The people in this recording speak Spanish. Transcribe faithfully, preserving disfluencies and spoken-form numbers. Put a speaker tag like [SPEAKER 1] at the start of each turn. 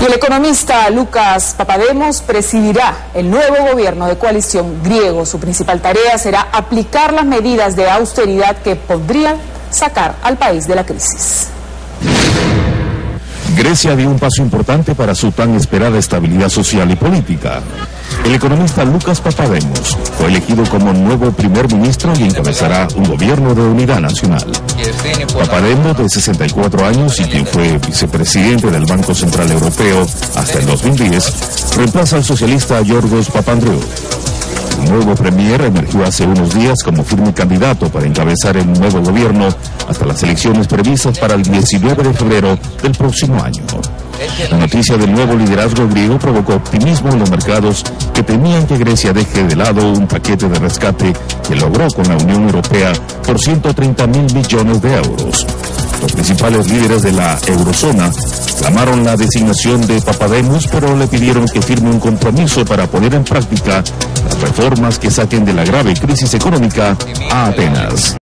[SPEAKER 1] Y el economista Lucas Papademos presidirá el nuevo gobierno de coalición griego. Su principal tarea será aplicar las medidas de austeridad que podrían sacar al país de la crisis.
[SPEAKER 2] Grecia dio un paso importante para su tan esperada estabilidad social y política. El economista Lucas Papademos fue elegido como nuevo primer ministro y encabezará un gobierno de unidad nacional. Papademos, de sesenta y cuatro años y quien fue vicepresidente del Banco Central Europeo hasta el dos mil diez, reemplaza al socialista Yorgos Papandreou. El nuevo premier emergió hace unos días como firme candidato para encabezar el nuevo gobierno hasta las elecciones previstas para el diecinueve de febrero del próximo año. La noticia del nuevo liderazgo griego provocó optimismo en los mercados que temían que Grecia deje de lado un paquete de rescate que logró con la Unión Europea por ciento treinta mil millones de euros. Los principales líderes de la eurozona clamaron la designación de Papademos, pero le pidieron que firme un compromiso para poner en práctica las reformas que saquen de la grave crisis económica a Atenas.